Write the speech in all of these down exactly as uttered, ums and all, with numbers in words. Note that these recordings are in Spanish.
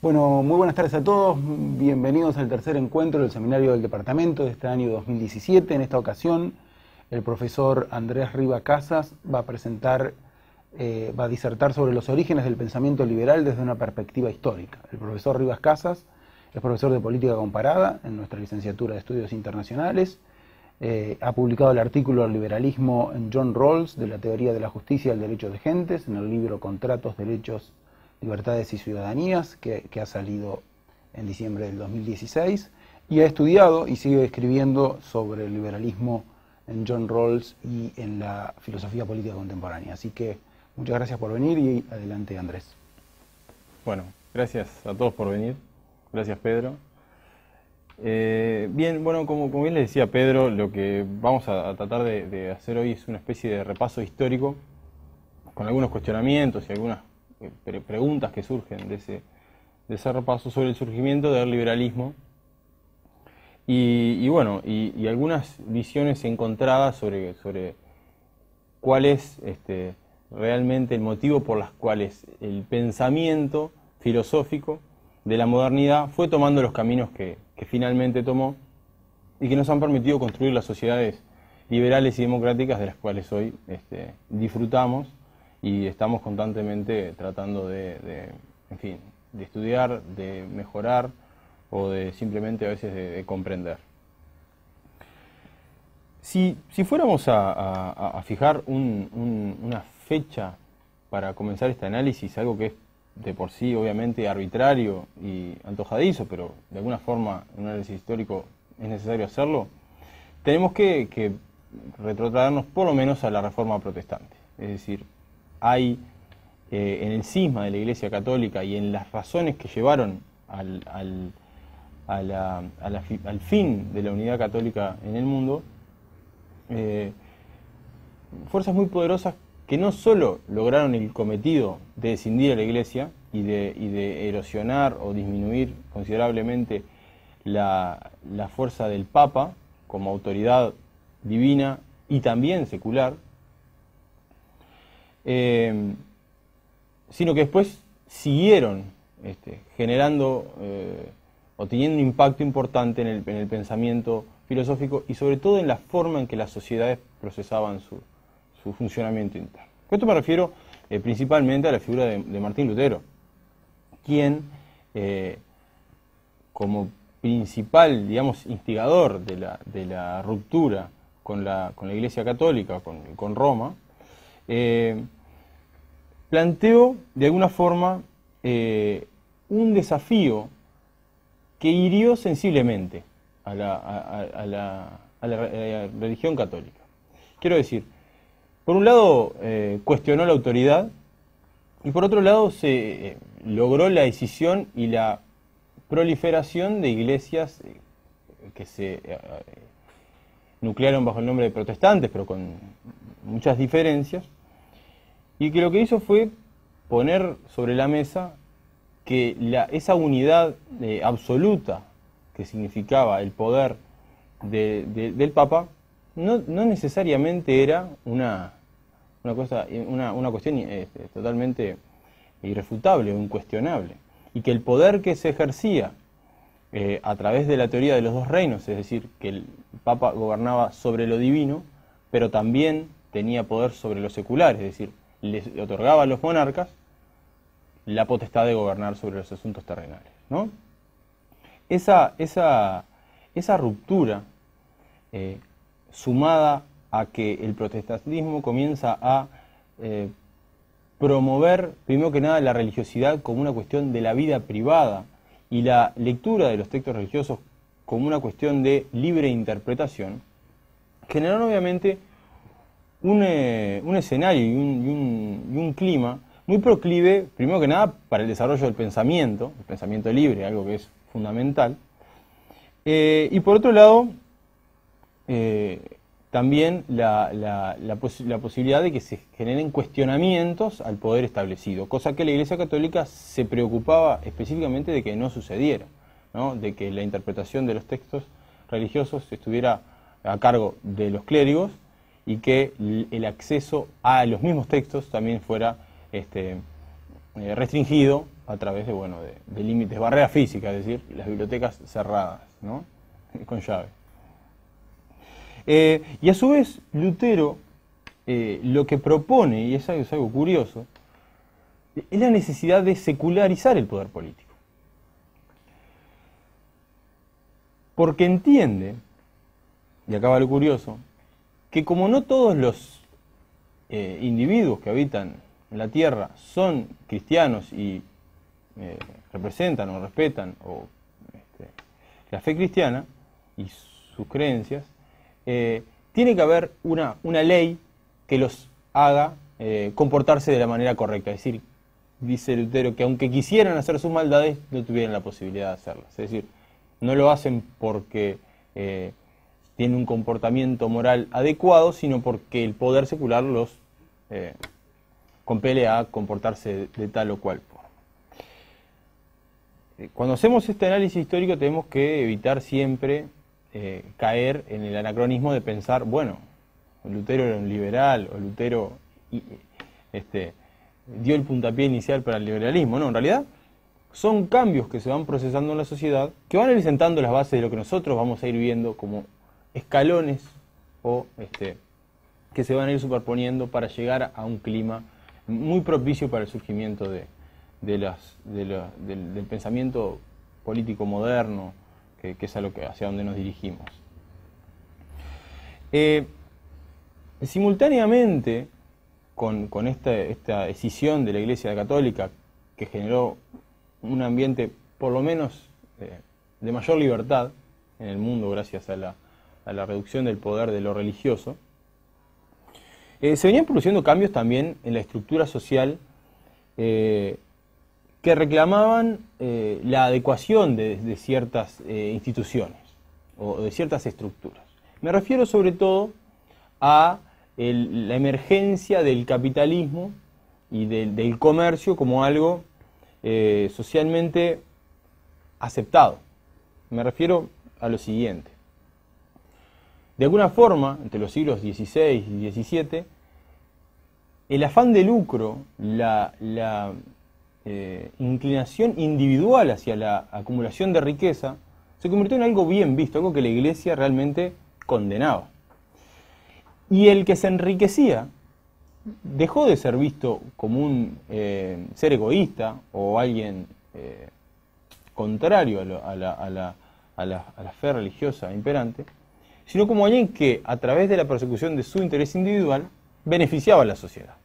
Bueno, muy buenas tardes a todos, bienvenidos al tercer encuentro del Seminario del Departamento de este año dos mil diecisiete. En esta ocasión, el profesor Andrés Riva Casas va a presentar, eh, va a disertar sobre los orígenes del pensamiento liberal desde una perspectiva histórica. El profesor Rivas Casas es profesor de Política Comparada en nuestra licenciatura de Estudios Internacionales. Eh, ha publicado el artículo El liberalismo en John Rawls, de la teoría de la justicia y el derecho de gentes, en el libro Contratos, Derechos, Libertades y Ciudadanías, que, que ha salido en diciembre del dos mil dieciséis, y ha estudiado y sigue escribiendo sobre el liberalismo en John Rawls y en la filosofía política contemporánea. Así que muchas gracias por venir y adelante, Andrés. Bueno, gracias a todos por venir. Gracias, Pedro. Eh, bien, bueno, como, como bien les decía Pedro, lo que vamos a, a tratar de, de hacer hoy es una especie de repaso histórico con algunos cuestionamientos y algunas Pre preguntas que surgen de ese, de ese repaso sobre el surgimiento del liberalismo y, y bueno, y, y algunas visiones encontradas sobre, sobre cuál es este, realmente el motivo por las cuales el pensamiento filosófico de la modernidad fue tomando los caminos que, que finalmente tomó y que nos han permitido construir las sociedades liberales y democráticas de las cuales hoy este, disfrutamos y estamos constantemente tratando de, de, en fin, de estudiar, de mejorar o de simplemente a veces de, de comprender. Si, si fuéramos a, a, a fijar un, un, una fecha para comenzar este análisis, algo que es de por sí obviamente arbitrario y antojadizo, pero de alguna forma en un análisis histórico es necesario hacerlo, tenemos que, que retrotraernos por lo menos a la Reforma Protestante, es decir, hay eh, en el cisma de la Iglesia Católica y en las razones que llevaron al, al, a la, a la, al fin de la unidad católica en el mundo, eh, fuerzas muy poderosas que no solo lograron el cometido de escindir a la Iglesia y de, y de erosionar o disminuir considerablemente la, la fuerza del Papa como autoridad divina y también secular, Eh, sino que después siguieron este, generando eh, o teniendo un impacto importante en el, en el pensamiento filosófico y sobre todo en la forma en que las sociedades procesaban su, su funcionamiento interno. Con esto me refiero eh, principalmente a la figura de, de Martín Lutero, quien eh, como principal, digamos, instigador de la, de la ruptura con la, con la Iglesia Católica, con, con Roma, Eh, planteó de alguna forma eh, un desafío que hirió sensiblemente a la, a, a, la, a la religión católica. Quiero decir, por un lado eh, cuestionó la autoridad y por otro lado se eh, logró la escisión y la proliferación de iglesias eh, que se eh, nuclearon bajo el nombre de protestantes, pero con muchas diferencias, y que lo que hizo fue poner sobre la mesa que la, esa unidad eh, absoluta que significaba el poder de, de, del Papa no, no necesariamente era una, una, cosa, una, una cuestión eh, totalmente irrefutable o incuestionable, y que el poder que se ejercía eh, a través de la teoría de los dos reinos, es decir, que el Papa gobernaba sobre lo divino, pero también tenía poder sobre lo secular, es decir, les otorgaba a los monarcas la potestad de gobernar sobre los asuntos terrenales, ¿no? Esa, esa, esa ruptura, eh, sumada a que el protestantismo comienza a eh, promover, primero que nada, la religiosidad como una cuestión de la vida privada y la lectura de los textos religiosos como una cuestión de libre interpretación, generaron obviamente un, eh, un escenario y un, y, un, y un clima muy proclive, primero que nada, para el desarrollo del pensamiento, el pensamiento libre, algo que es fundamental, eh, y por otro lado, eh, también la, la, la, pos la posibilidad de que se generen cuestionamientos al poder establecido, cosa que la Iglesia Católica se preocupaba específicamente de que no sucediera, ¿no? De que la interpretación de los textos religiosos estuviera a cargo de los clérigos y que el acceso a los mismos textos también fuera este, eh, restringido a través de, bueno, de, de límites, barreras físicas, es decir, las bibliotecas cerradas, ¿no? Con llave. Eh, y a su vez, Lutero eh, lo que propone, y es algo, es algo curioso, es la necesidad de secularizar el poder político. Porque entiende, y acá va lo curioso, que como no todos los eh, individuos que habitan en la tierra son cristianos y eh, representan o respetan o, este, la fe cristiana y sus creencias, eh, tiene que haber una, una ley que los haga eh, comportarse de la manera correcta. Es decir, dice Lutero que aunque quisieran hacer sus maldades, no tuvieran la posibilidad de hacerlas. Es decir, no lo hacen porque eh, tienen un comportamiento moral adecuado, sino porque el poder secular los eh, compele a comportarse de, de tal o cual forma. Cuando hacemos este análisis histórico tenemos que evitar siempre eh, caer en el anacronismo de pensar, bueno, Lutero era un liberal, o Lutero este, dio el puntapié inicial para el liberalismo. No, en realidad son cambios que se van procesando en la sociedad, que van a ir sentando las bases de lo que nosotros vamos a ir viendo como escalones o este, que se van a ir superponiendo para llegar a un clima muy propicio para el surgimiento de, de las, de la, del, del pensamiento político moderno, que, que es a lo que, hacia donde nos dirigimos. Eh, simultáneamente con, con esta, esta escisión de la Iglesia Católica, que generó un ambiente por lo menos eh, de mayor libertad en el mundo gracias a la, a la reducción del poder de lo religioso, eh, se venían produciendo cambios también en la estructura social eh, que reclamaban eh, la adecuación de, de ciertas eh, instituciones o de ciertas estructuras. Me refiero sobre todo a el, la emergencia del capitalismo y del, del comercio como algo Eh, socialmente aceptado. Me refiero a lo siguiente. De alguna forma, entre los siglos dieciséis y diecisiete, el afán de lucro, la, la eh, inclinación individual hacia la acumulación de riqueza, se convirtió en algo bien visto, algo que la Iglesia realmente condenaba. Y el que se enriquecía dejó de ser visto como un eh, ser egoísta o alguien eh, contrario a, lo, a, la, a, la, a, la, a la fe religiosa imperante, sino como alguien que, a través de la persecución de su interés individual, beneficiaba a la sociedad.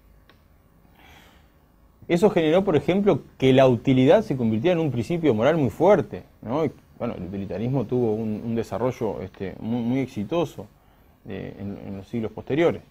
Eso generó, por ejemplo, que la utilidad se convirtiera en un principio moral muy fuerte, ¿no? Y, bueno, el utilitarismo tuvo un, un desarrollo este, muy, muy exitoso eh, en, en los siglos posteriores.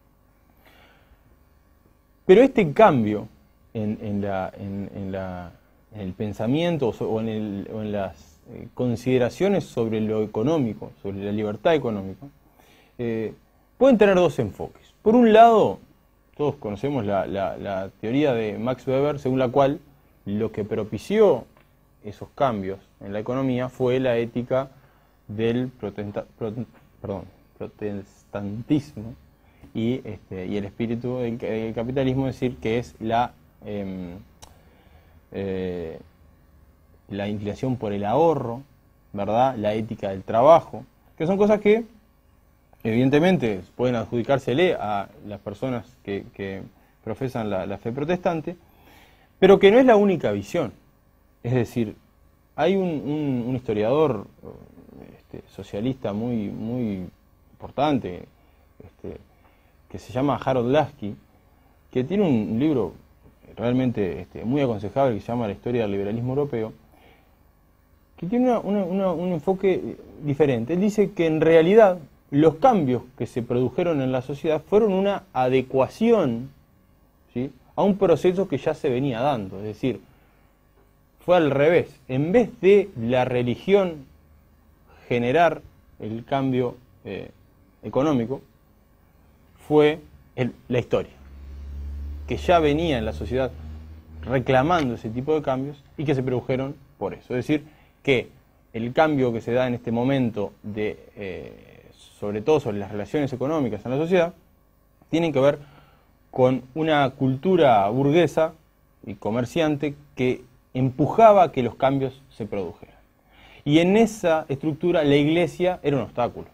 Pero este cambio en, en, la, en, en, la, en el pensamiento o en, el, o en las eh, consideraciones sobre lo económico, sobre la libertad económica, eh, pueden tener dos enfoques. Por un lado, todos conocemos la, la, la teoría de Max Weber, según la cual lo que propició esos cambios en la economía fue la ética del protesta, pro, perdón, protestantismo, Y, este, y el espíritu del, del capitalismo, es decir, que es la, eh, eh, la inclinación por el ahorro, ¿verdad? La ética del trabajo, que son cosas que evidentemente pueden adjudicársele a las personas que, que profesan la, la fe protestante, pero que no es la única visión. Es decir, hay un, un, un historiador este, socialista muy, muy importante, este, que se llama Harold Laski, que tiene un libro realmente este, muy aconsejable que se llama La historia del liberalismo europeo, que tiene una, una, una, un enfoque diferente. Él dice que en realidad los cambios que se produjeron en la sociedad fueron una adecuación, ¿sí?, a un proceso que ya se venía dando. Es decir, fue al revés. En vez de la religión generar el cambio eh, económico, fue el, la historia, que ya venía en la sociedad reclamando ese tipo de cambios y que se produjeron por eso. Es decir, que el cambio que se da en este momento, de, eh, sobre todo sobre las relaciones económicas en la sociedad, tienen que ver con una cultura burguesa y comerciante que empujaba a que los cambios se produjeran. Y en esa estructura la Iglesia era un obstáculo,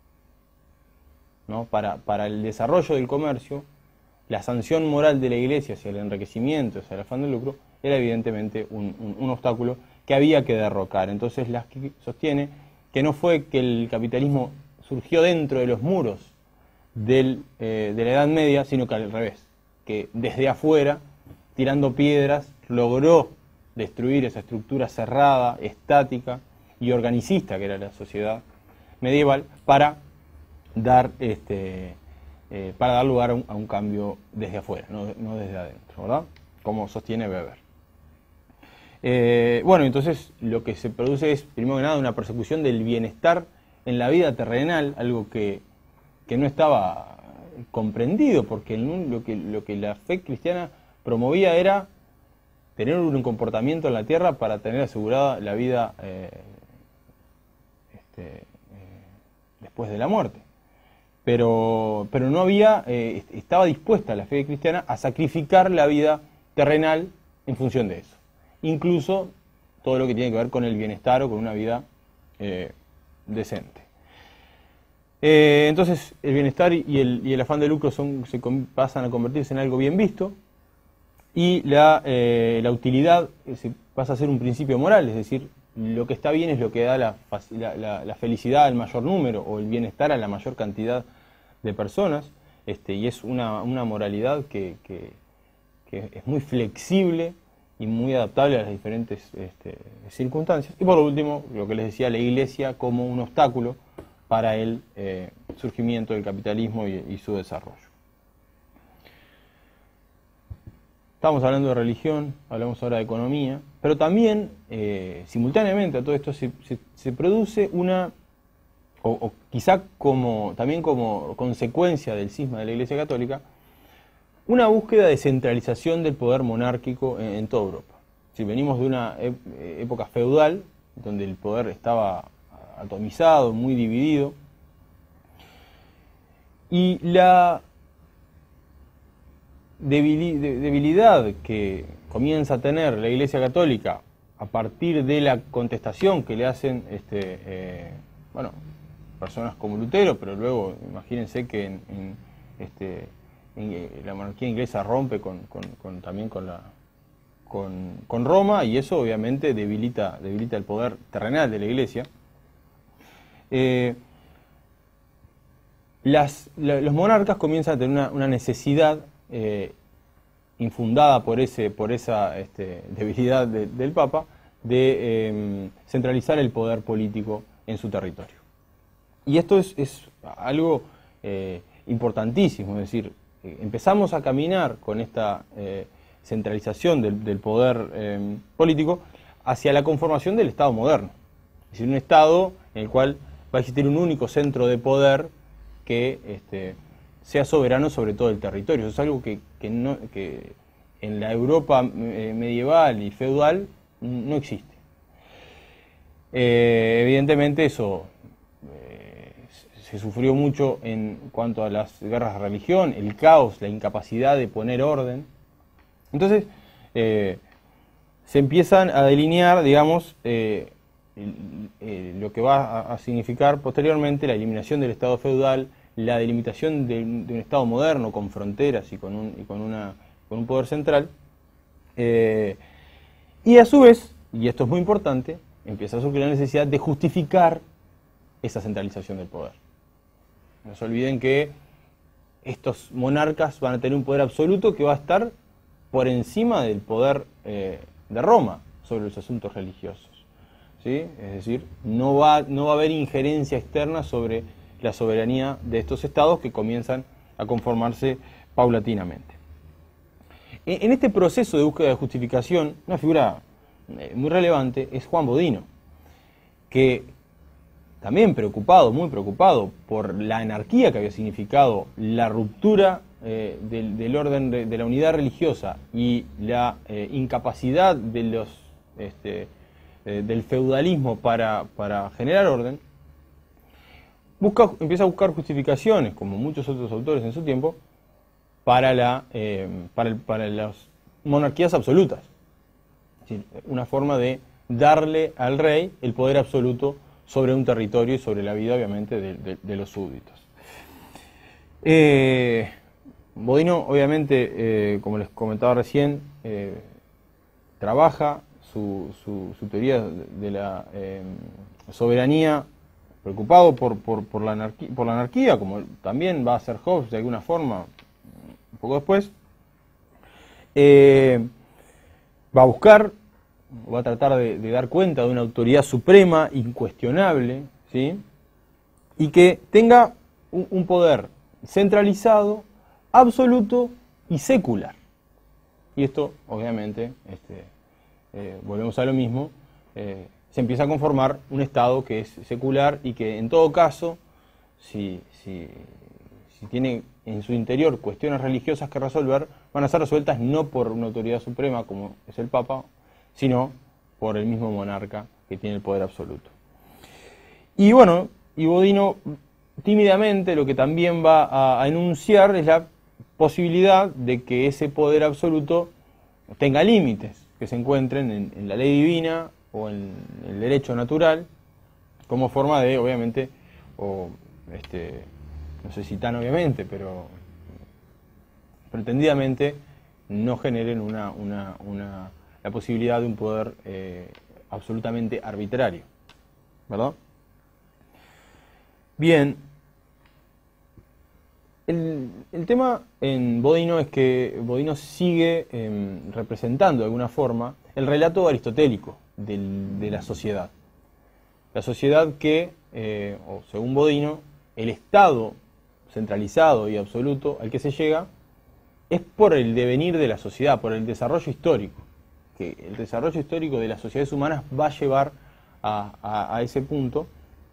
¿no? Para, para el desarrollo del comercio, la sanción moral de la Iglesia hacia el enriquecimiento, hacia el afán de lucro, era evidentemente un, un, un obstáculo que había que derrocar. Entonces Laski sostiene que no fue que el capitalismo surgió dentro de los muros del, eh, de la Edad Media, sino que al revés, que desde afuera, tirando piedras, logró destruir esa estructura cerrada, estática y organicista que era la sociedad medieval para dar, este, eh, para dar lugar a un, a un cambio desde afuera, no, no desde adentro, ¿verdad? Como sostiene Weber. Eh, bueno, entonces lo que se produce es, primero que nada, una persecución del bienestar en la vida terrenal, algo que, que no estaba comprendido, porque el, lo, que, lo que la fe cristiana promovía era tener un comportamiento en la tierra para tener asegurada la vida eh, este, eh, después de la muerte. Pero, pero no había, eh, estaba dispuesta la fe cristiana a sacrificar la vida terrenal en función de eso. Incluso todo lo que tiene que ver con el bienestar o con una vida eh, decente. Eh, entonces el bienestar y el, y el afán de lucro son, se pasan a convertirse en algo bien visto, y la, eh, la utilidad se pasa a ser un principio moral, es decir, lo que está bien es lo que da la, la, la, la felicidad al mayor número o el bienestar a la mayor cantidad de personas, este, y es una, una moralidad que, que, que es muy flexible y muy adaptable a las diferentes este, circunstancias. Y por último, lo que les decía, la Iglesia como un obstáculo para el eh, surgimiento del capitalismo y, y su desarrollo. Estamos hablando de religión, hablamos ahora de economía, pero también, eh, simultáneamente a todo esto, se, se, se produce una, o, o quizá como, también como consecuencia del cisma de la Iglesia Católica, una búsqueda de centralización del poder monárquico en, en toda Europa. Si venimos de una época feudal, donde el poder estaba atomizado, muy dividido, y la debilidad que comienza a tener la Iglesia Católica a partir de la contestación que le hacen este, eh, bueno, personas como Lutero, pero luego imagínense que en, en, este, en, la monarquía inglesa rompe con, con, con, también con, la, con, con Roma, y eso obviamente debilita, debilita el poder terrenal de la Iglesia. Eh, las, la, los monarcas comienzan a tener una, una necesidad Eh, infundada por, ese, por esa este, debilidad de, del Papa, de eh, centralizar el poder político en su territorio. Y esto es, es algo eh, importantísimo, es decir, eh, empezamos a caminar con esta eh, centralización del, del poder eh, político hacia la conformación del Estado moderno. Es decir, un Estado en el cual va a existir un único centro de poder que este, sea soberano sobre todo el territorio. Eso es algo que, que, no, que en la Europa medieval y feudal no existe. Eh, evidentemente eso eh, se sufrió mucho en cuanto a las guerras de religión, el caos, la incapacidad de poner orden. Entonces eh, se empiezan a delinear, digamos, eh, el, eh, lo que va a, a significar posteriormente la eliminación del Estado feudal, la delimitación de, de un Estado moderno con fronteras y con un, y con una, con un poder central, eh, y a su vez, y esto es muy importante, empieza a surgir la necesidad de justificar esa centralización del poder. No se olviden que estos monarcas van a tener un poder absoluto que va a estar por encima del poder eh, de Roma sobre los asuntos religiosos, ¿sí? Es decir, no va, no va a haber injerencia externa sobre la soberanía de estos estados que comienzan a conformarse paulatinamente. En este proceso de búsqueda de justificación, una figura muy relevante es Juan Bodino, que también preocupado, muy preocupado por la anarquía que había significado la ruptura eh, del, del orden de, de la unidad religiosa y la eh, incapacidad de los, este, eh, del feudalismo para, para generar orden, Busca, empieza a buscar justificaciones, como muchos otros autores en su tiempo, para, la, eh, para, el, para las monarquías absolutas. Es decir, una forma de darle al rey el poder absoluto sobre un territorio y sobre la vida, obviamente, de, de, de los súbditos. Eh, Bodino, obviamente, eh, como les comentaba recién, eh, trabaja su, su, su teoría de, de la eh, soberanía, preocupado por, por, por, la anarquía, por la anarquía, como también va a hacer Hobbes de alguna forma, un poco después. Eh, va a buscar, va a tratar de, de dar cuenta de una autoridad suprema, incuestionable, ¿sí? Y que tenga un, un poder centralizado, absoluto y secular. Y esto, obviamente, este, eh, volvemos a lo mismo, eh, se empieza a conformar un Estado que es secular y que, en todo caso, si, si, si tiene en su interior cuestiones religiosas que resolver, van a ser resueltas no por una autoridad suprema como es el Papa, sino por el mismo monarca que tiene el poder absoluto. Y bueno, y Bodino tímidamente lo que también va a, a enunciar es la posibilidad de que ese poder absoluto tenga límites, que se encuentren en, en la ley divina o en el derecho natural, como forma de, obviamente, o este, no sé si tan obviamente, pero pretendidamente no generen una, una, una, la posibilidad de un poder eh, absolutamente arbitrario, ¿verdad? Bien, el, el tema en Bodino es que Bodino sigue eh, representando de alguna forma el relato aristotélico del, de la sociedad. La sociedad que, eh, o según Bodino, el Estado centralizado y absoluto al que se llega es por el devenir de la sociedad, por el desarrollo histórico, que el desarrollo histórico de las sociedades humanas va a llevar a, a, a ese punto.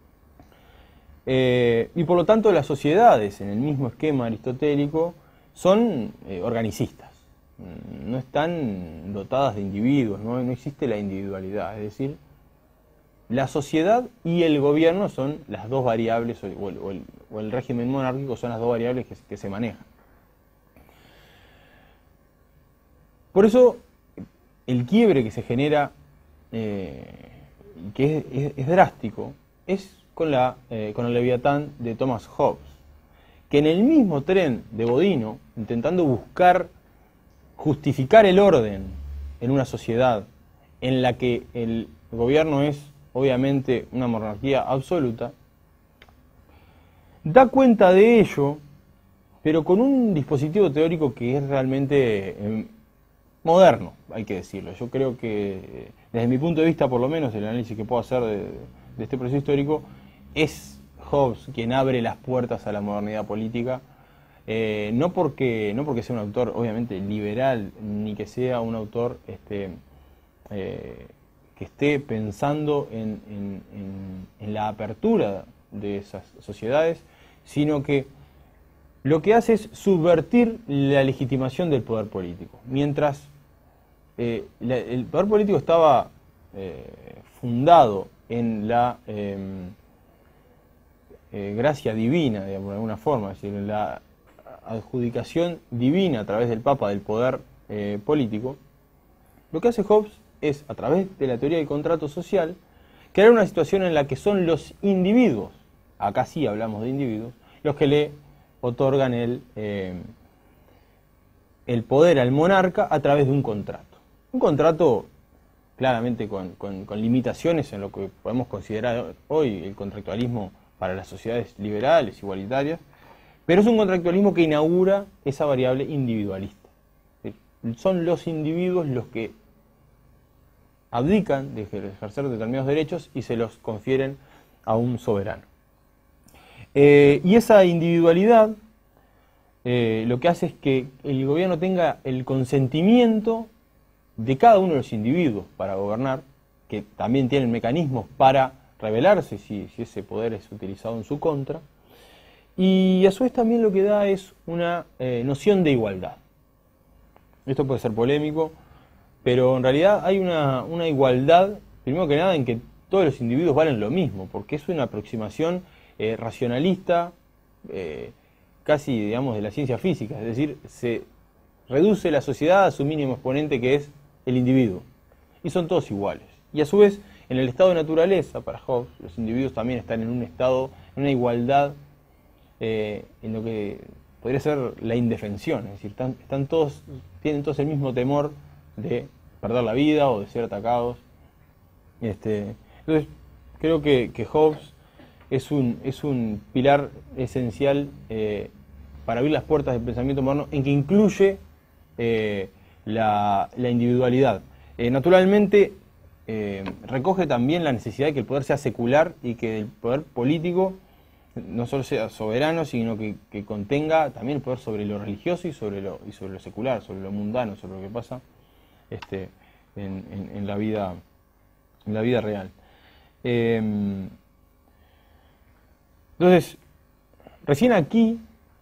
Eh, y por lo tanto las sociedades, en el mismo esquema aristotélico, son eh, organicistas, no están dotadas de individuos, no, no existe la individualidad, es decir, la sociedad y el gobierno son las dos variables, o el, o el, o el régimen monárquico son las dos variables que, que se manejan. Por eso, el quiebre que se genera, eh, que es, es, es drástico, es con, la, eh, con el Leviatán de Thomas Hobbes, que en el mismo tren de Bodino, intentando buscar justificar el orden en una sociedad en la que el gobierno es obviamente una monarquía absoluta, da cuenta de ello, pero con un dispositivo teórico que es realmente eh, moderno, hay que decirlo. Yo creo que, desde mi punto de vista, por lo menos, el análisis que puedo hacer de, de este proceso histórico, es Hobbes quien abre las puertas a la modernidad política, eh, no porque no porque sea un autor, obviamente, liberal, ni que sea un autor este, eh, que esté pensando en, en, en, en la apertura de esas sociedades, sino que lo que hace es subvertir la legitimación del poder político. Mientras eh, la, el poder político estaba eh, fundado en la eh, eh, gracia divina, digamos, de alguna forma, es decir, en la adjudicación divina a través del Papa del poder eh, político, lo que hace Hobbes es, a través de la teoría del contrato social, crear una situación en la que son los individuos, acá sí hablamos de individuos, los que le otorgan el, eh, el poder al monarca a través de un contrato. Un contrato claramente con, con, con limitaciones en lo que podemos considerar hoy el contractualismo para las sociedades liberales, igualitarias, pero es un contractualismo que inaugura esa variable individualista. Son los individuos los que abdican de ejercer determinados derechos y se los confieren a un soberano. Eh, y esa individualidad eh, lo que hace es que el gobierno tenga el consentimiento de cada uno de los individuos para gobernar, que también tienen mecanismos para rebelarse si, si ese poder es utilizado en su contra, y a su vez también lo que da es una eh, noción de igualdad. Esto puede ser polémico, pero en realidad hay una, una igualdad, primero que nada, en que todos los individuos valen lo mismo, porque es una aproximación eh, racionalista, eh, casi, digamos, de la ciencia física, es decir, se reduce la sociedad a su mínimo exponente, que es el individuo. y son todos iguales. Y a su vez, en el estado de naturaleza, para Hobbes, los individuos también están en un estado, en una igualdad, eh, en lo que podría ser la indefensión, es decir, están, están todos, tienen todos el mismo temor de perder la vida o de ser atacados. Este, entonces, creo que, que Hobbes es un, es un pilar esencial eh, para abrir las puertas del pensamiento moderno, en que incluye eh, la, la individualidad. Eh, naturalmente, eh, recoge también la necesidad de que el poder sea secular y que el poder político no solo sea soberano, sino que, que contenga también el poder sobre lo religioso y sobre lo, y sobre lo secular, sobre lo mundano, sobre lo que pasa este, en, en, en, la vida, en la vida real. Eh, entonces, recién aquí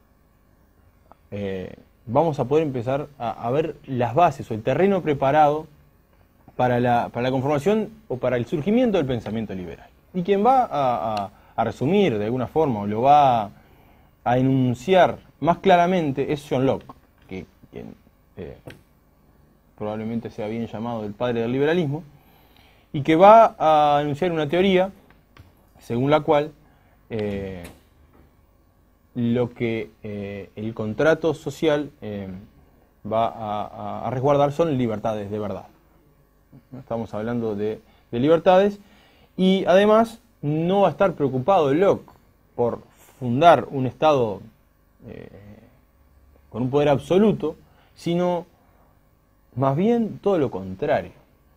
eh, vamos a poder empezar a, a ver las bases o el terreno preparado para la, para la conformación o para el surgimiento del pensamiento liberal. Y quien va a, a, a resumir de alguna forma o lo va a, a enunciar más claramente es John Locke, que quien, eh, probablemente sea bien llamado el padre del liberalismo, y que va a enunciar una teoría según la cual eh, lo que eh, el contrato social eh, va a, a resguardar son libertades de verdad. Estamos hablando de, de libertades, y además no va a estar preocupado Locke por fundar un Estado eh, con un poder absoluto, sino más bien todo lo contrario.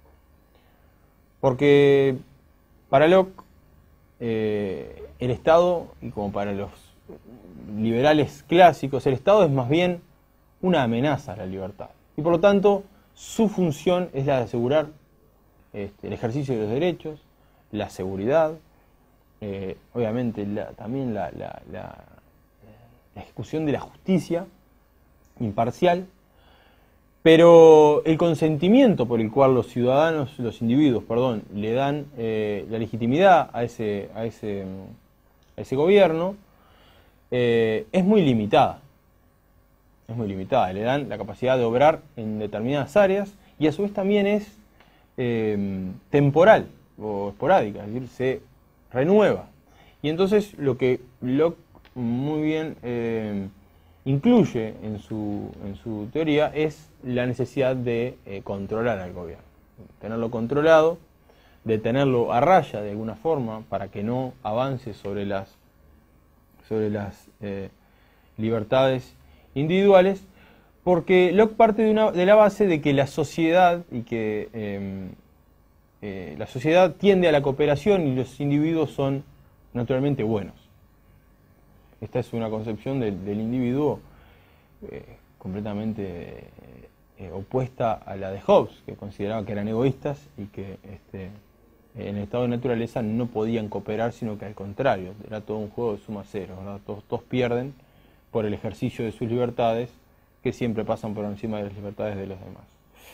Porque para Locke eh, el Estado, y como para los liberales clásicos, el Estado es más bien una amenaza a la libertad. Y por lo tanto, su función es la de asegurar este, el ejercicio de los derechos, la seguridad, eh, obviamente la, también la, la, la, la ejecución de la justicia imparcial, pero el consentimiento por el cual los ciudadanos, los individuos, perdón, le dan eh, la legitimidad a ese, a ese, a ese gobierno eh, es muy limitada. Es muy limitada. Le dan la capacidad de obrar en determinadas áreas y a su vez también es eh, temporal o esporádica, es decir, se renueva. Y entonces lo que Locke muy bien eh, incluye en su, en su teoría es la necesidad de eh, controlar al gobierno, tenerlo controlado, de tenerlo a raya de alguna forma para que no avance sobre las, sobre las eh, libertades individuales, porque Locke parte de, una, de la base de que la sociedad y que eh, eh, la sociedad tiende a la cooperación y los individuos son naturalmente buenos. Esta es una concepción del, del individuo eh, completamente eh, opuesta a la de Hobbes, que consideraba que eran egoístas y que este, en el estado de naturaleza no podían cooperar, sino que al contrario, era todo un juego de suma cero, ¿verdad? Todos, todos pierden por el ejercicio de sus libertades, que siempre pasan por encima de las libertades de los demás.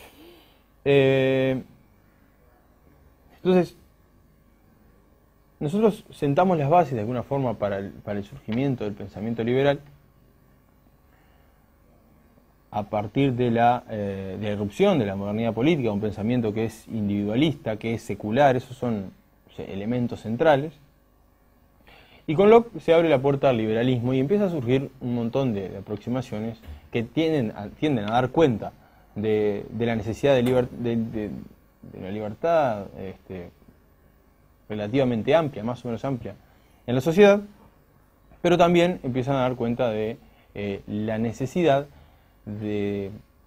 Eh, entonces, nosotros sentamos las bases de alguna forma para el, para el surgimiento del pensamiento liberal a partir de la, eh, de la irrupción de la modernidad política, un pensamiento que es individualista, que es secular, esos son o sea, elementos centrales. Y con Locke se abre la puerta al liberalismo y empieza a surgir un montón de, de aproximaciones que tienden a, tienden a dar cuenta de, de la necesidad de, liber, de, de, de la libertad este, relativamente amplia, más o menos amplia, en la sociedad, pero también empiezan a dar cuenta de eh, la necesidad de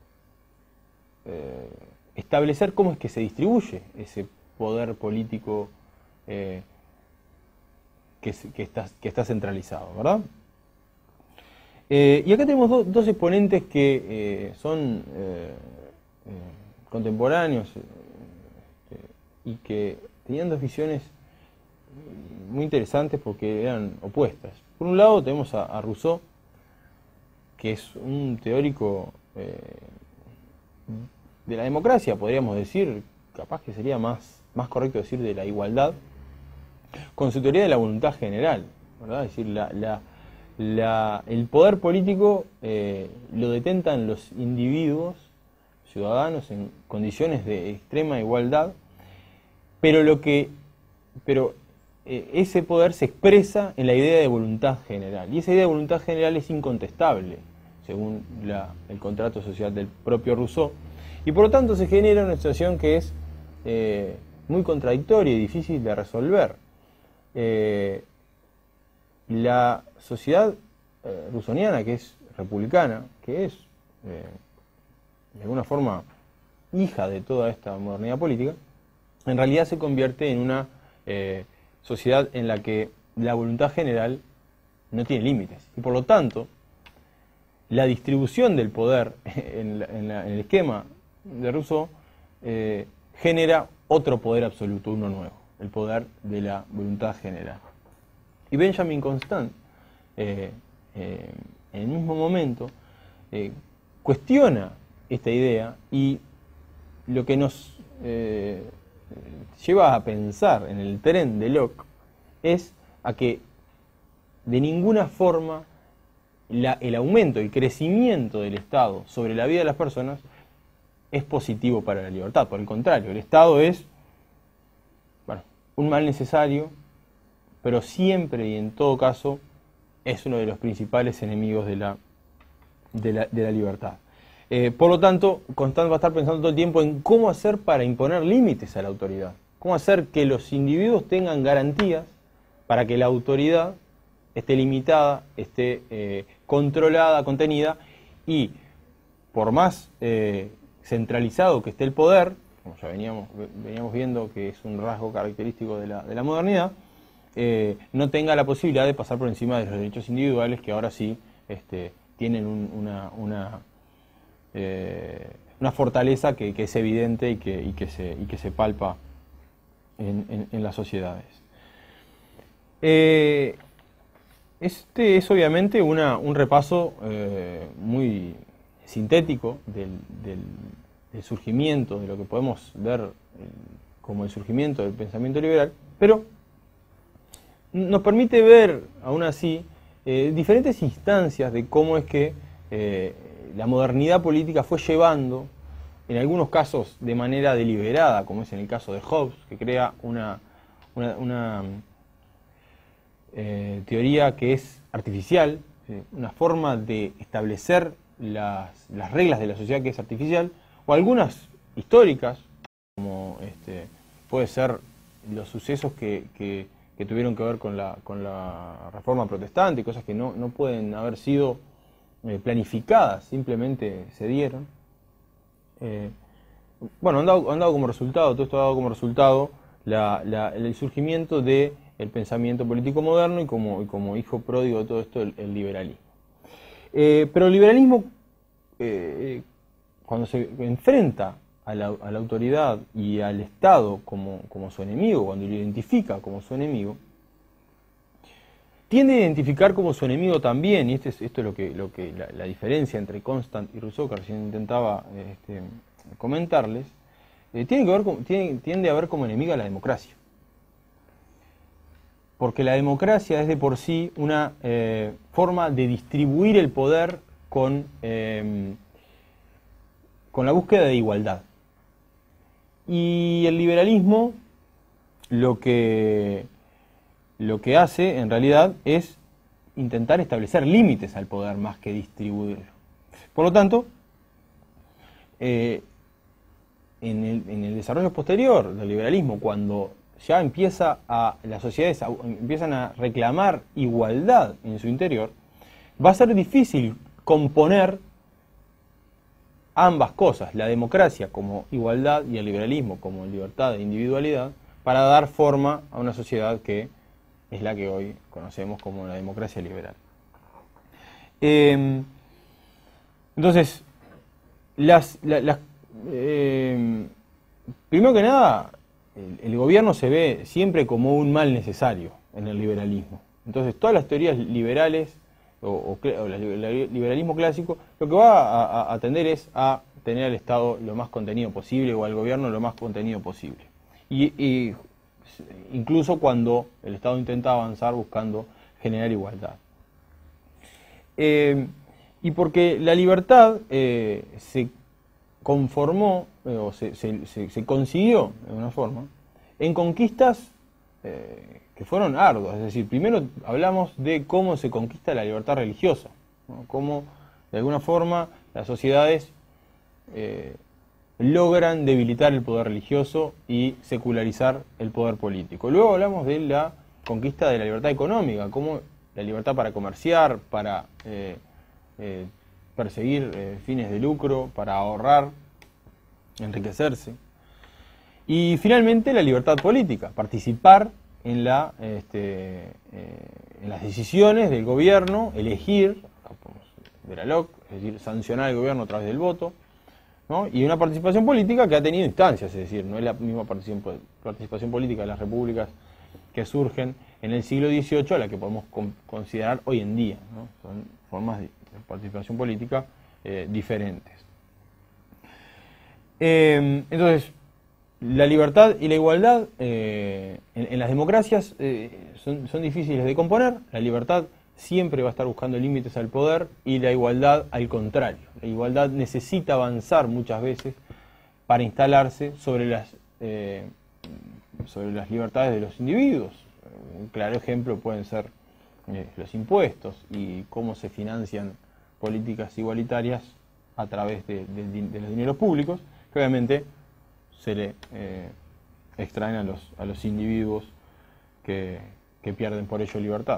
eh, establecer cómo es que se distribuye ese poder político eh, que, que, está, que está centralizado, ¿verdad? Eh, y acá tenemos do, dos exponentes que eh, son eh, eh, contemporáneos eh, y que tenían dos visiones muy interesantes porque eran opuestas. Por un lado tenemos a, a Rousseau, que es un teórico eh, de la democracia, podríamos decir, capaz que sería más, más correcto decir de la igualdad, con su teoría de la voluntad general, ¿verdad? Es decir, la, la, la, el poder político eh, lo detentan los individuos ciudadanos en condiciones de extrema igualdad, pero, lo que, pero eh, ese poder se expresa en la idea de voluntad general, y esa idea de voluntad general es incontestable, según la, el contrato social del propio Rousseau, y por lo tanto se genera una situación que es eh, muy contradictoria y difícil de resolver. Eh, la sociedad eh, rousseauiana, que es republicana, que es eh, de alguna forma hija de toda esta modernidad política, en realidad se convierte en una eh, sociedad en la que la voluntad general no tiene límites, y por lo tanto la distribución del poder en, la, en, la, en el esquema de Rousseau eh, genera otro poder absoluto, uno nuevo, el poder de la voluntad general. Y Benjamin Constant, eh, eh, en el mismo momento, eh, cuestiona esta idea, y lo que nos eh, lleva a pensar en el tren de Locke es a que de ninguna forma la, el aumento, el crecimiento del Estado sobre la vida de las personas es positivo para la libertad. Por el contrario, el Estado es, bueno, un mal necesario, pero siempre y en todo caso es uno de los principales enemigos de la, de la, de la libertad. Eh, por lo tanto, Constant va a estar pensando todo el tiempo en cómo hacer para imponer límites a la autoridad, cómo hacer que los individuos tengan garantías para que la autoridad esté limitada, esté eh, controlada, contenida, y por más eh, centralizado que esté el poder, como ya veníamos, veníamos viendo que es un rasgo característico de la, de la modernidad, eh, no tenga la posibilidad de pasar por encima de los derechos individuales, que ahora sí este, tienen un, una... una Eh, una fortaleza que, que es evidente y que, y que, se, y que se palpa en, en, en las sociedades. Eh, este es obviamente una, un repaso eh, muy sintético del, del, del surgimiento, de lo que podemos ver eh, como el surgimiento del pensamiento liberal, pero nos permite ver, aún así, eh, diferentes instancias de cómo es que eh, la modernidad política fue llevando, en algunos casos de manera deliberada, como es en el caso de Hobbes, que crea una, una, una eh, teoría que es artificial, ¿sí? Una forma de establecer las, las reglas de la sociedad que es artificial, o algunas históricas, como este, puede ser los sucesos que, que, que tuvieron que ver con la, con la Reforma Protestante, cosas que no, no pueden haber sido Eh, planificadas, simplemente se dieron. Eh, bueno, han dado, han dado como resultado, todo esto ha dado como resultado la, la, el surgimiento del pensamiento político moderno y como, y como hijo pródigo de todo esto el, el liberalismo. Eh, pero el liberalismo, eh, cuando se enfrenta a la, a la autoridad y al Estado como, como su enemigo, cuando lo identifica como su enemigo, tiende a identificar como su enemigo también, y este es, esto es lo que, lo que la, la diferencia entre Constant y Rousseau, que recién intentaba este, comentarles, eh, tiene que ver con, tiene, tiende a ver como enemiga a la democracia. Porque la democracia es de por sí una eh, forma de distribuir el poder con, eh, con la búsqueda de igualdad. Y el liberalismo lo que... lo que hace, en realidad, es intentar establecer límites al poder más que distribuirlo. Por lo tanto, eh, en, el, en el desarrollo posterior del liberalismo, cuando ya empieza a, las sociedades a, empiezan a reclamar igualdad en su interior, va a ser difícil componer ambas cosas, la democracia como igualdad y el liberalismo como libertad e individualidad, para dar forma a una sociedad que es la que hoy conocemos como la democracia liberal. Eh, entonces, las, las, las, eh, primero que nada, el, el gobierno se ve siempre como un mal necesario en el liberalismo. Entonces, todas las teorías liberales o, o, o el liberalismo clásico, lo que va a, a, a tender es a tener al Estado lo más contenido posible o al gobierno lo más contenido posible. Y, y incluso cuando el Estado intenta avanzar buscando generar igualdad. Eh, y porque la libertad eh, se conformó, eh, o se, se, se, se consiguió, de alguna forma, en conquistas eh, que fueron arduas. Es decir, primero hablamos de cómo se conquista la libertad religiosa, ¿no? Cómo, de alguna forma, las sociedades eh, logran debilitar el poder religioso y secularizar el poder político. Luego hablamos de la conquista de la libertad económica, cómo la libertad para comerciar, para eh, eh, perseguir eh, fines de lucro, para ahorrar, enriquecerse. Y finalmente la libertad política, participar en, la, este, eh, en las decisiones del gobierno, elegir, de la L O C, es decir, sancionar al gobierno a través del voto, ¿no? Y una participación política que ha tenido instancias, es decir, no es la misma participación, participación política de las repúblicas que surgen en el siglo dieciocho a la que podemos considerar hoy en día, ¿no? Son formas de participación política eh, diferentes. Eh, entonces, la libertad y la igualdad eh, en, en las democracias eh, son, son difíciles de componer. La libertad siempre va a estar buscando límites al poder y la igualdad al contrario. La igualdad necesita avanzar muchas veces para instalarse sobre las, eh, sobre las libertades de los individuos. Un claro ejemplo pueden ser eh, los impuestos y cómo se financian políticas igualitarias a través de, de, de los dineros públicos, que obviamente se le eh, extraen a los, a los individuos que, que pierden por ello libertad.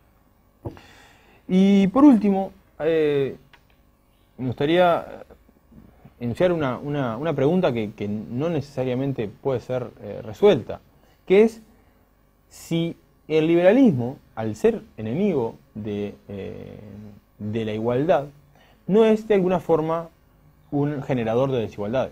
Y por último, eh, me gustaría enunciar una, una, una pregunta que, que no necesariamente puede ser eh, resuelta, que es si el liberalismo, al ser enemigo de, eh, de la igualdad, no es de alguna forma un generador de desigualdades.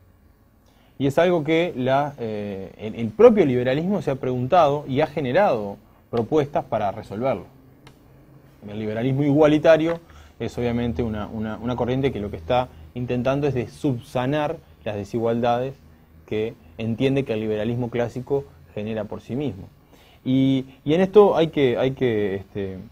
Y es algo que la, eh, el, el propio liberalismo se ha preguntado y ha generado propuestas para resolverlo. El liberalismo igualitario es obviamente una, una, una corriente que lo que está intentando es de subsanar las desigualdades que entiende que el liberalismo clásico genera por sí mismo. Y, y en esto hay que, hay que este, eh,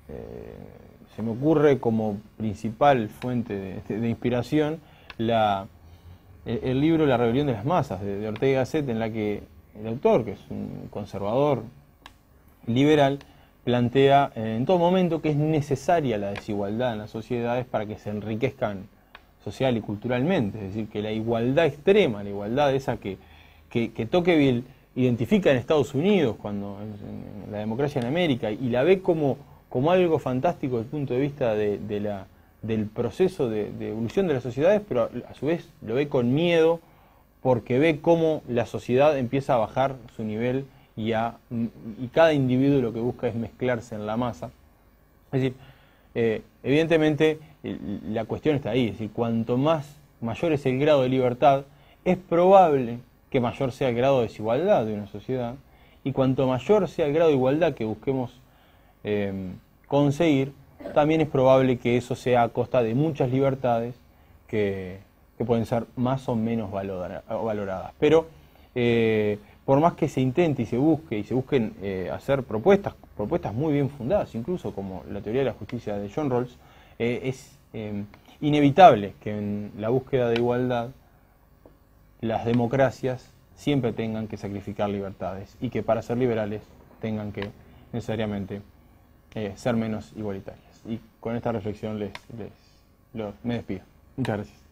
se me ocurre como principal fuente de, de inspiración la, el libro La rebelión de las masas de, de Ortega y Gasset, en la que el autor, que es un conservador liberal, plantea en todo momento que es necesaria la desigualdad en las sociedades para que se enriquezcan social y culturalmente. Es decir, que la igualdad extrema, la igualdad esa que, que, que Tocqueville identifica en Estados Unidos, cuando en, en la democracia en América, y la ve como, como algo fantástico desde el punto de vista de, de la, del proceso de, de evolución de las sociedades, pero a su vez lo ve con miedo porque ve cómo la sociedad empieza a bajar su nivel y, a, y cada individuo lo que busca es mezclarse en la masa. Es decir, eh, evidentemente la cuestión está ahí, es decir, cuanto más mayor es el grado de libertad, es probable que mayor sea el grado de desigualdad de una sociedad, y cuanto mayor sea el grado de igualdad que busquemos eh, conseguir, también es probable que eso sea a costa de muchas libertades que, que pueden ser más o menos valoradas. Pero eh, por más que se intente y se busque y se busquen eh, hacer propuestas, propuestas muy bien fundadas, incluso como la teoría de la justicia de John Rawls, eh, es eh, inevitable que en la búsqueda de igualdad las democracias siempre tengan que sacrificar libertades y que para ser liberales tengan que necesariamente eh, ser menos igualitarias. Y con esta reflexión les, les, los, me despido. Muchas gracias.